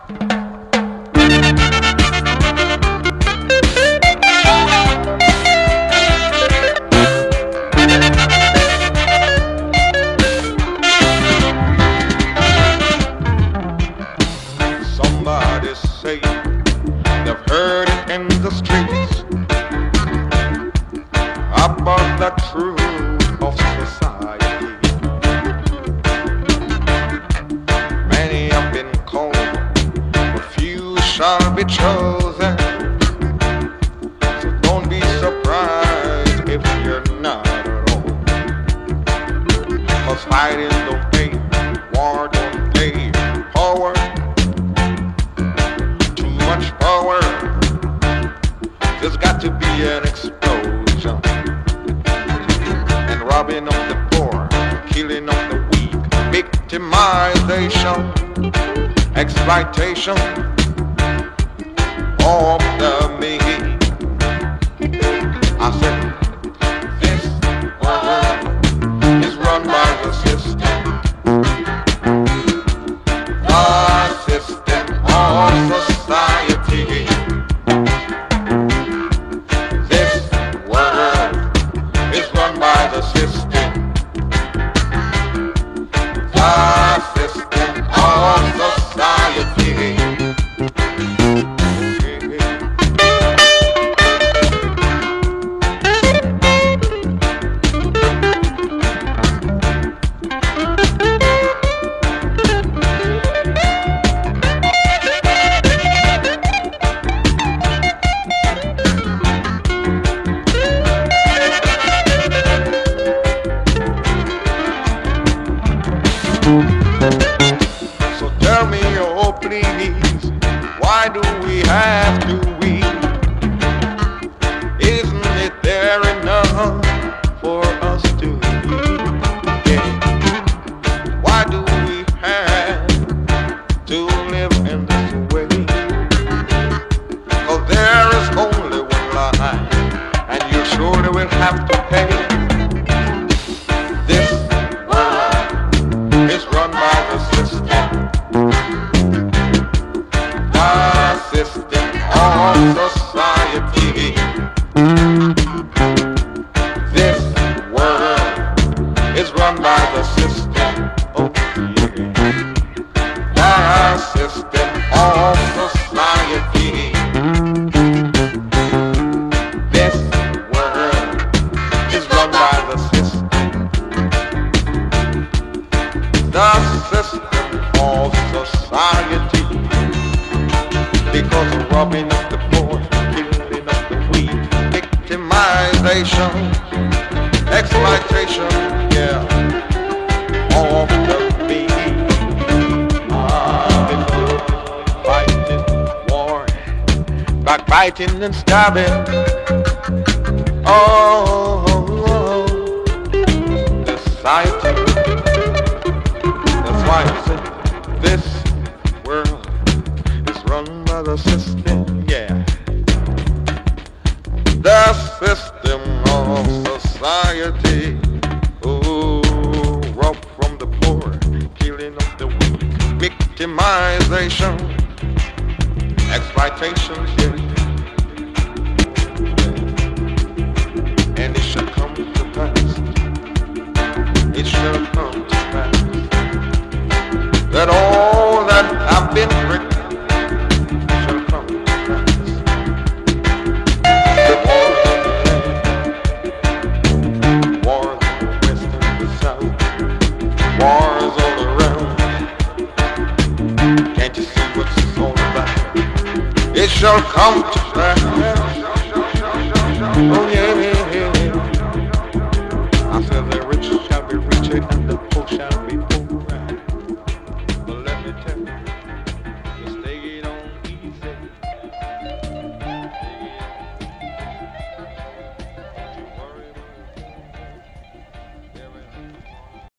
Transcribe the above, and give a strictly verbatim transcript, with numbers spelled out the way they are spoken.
Somebody say they've heard it in the streets about the truth of society. Many have been called, but few shall be chosen. So don't be surprised if you're not at all. 'Cause fighting don't pay, war don't pay. Power, too much power. There's got to be an explosion. And robbing of the poor, killing of the weak, victimization, exploitation of the meek. I said, this world is run by the system, the system of society. This world is run by the system, the system of society. So tell me, oh please, why do we have to weep? Isn't it there enough for us to eat? Yeah. Why do we have to live in this way? 'Cause there is only one line, and you surely will have to pay. This is run by the system, the system of society. This world is run by the system, oh yeah, the system of society. This world is run by the system, the system of society. Because of robbing of the poor, killing of the weak, victimization, exploitation, yeah, of the meek. Fighting, war, backbiting and stabbing. Oh, society. That's why I said this world is run by the system, yeah. The system of society. Oh, rob from the poor, killing of the weak, victimization, exploitation, yeah. And it shall come to pass, it shall come to pass, that all that have been written shall come to pass. The wars of the land, wars in the west and the south, wars all around. Can't you see what it's all about? It shall come to pass.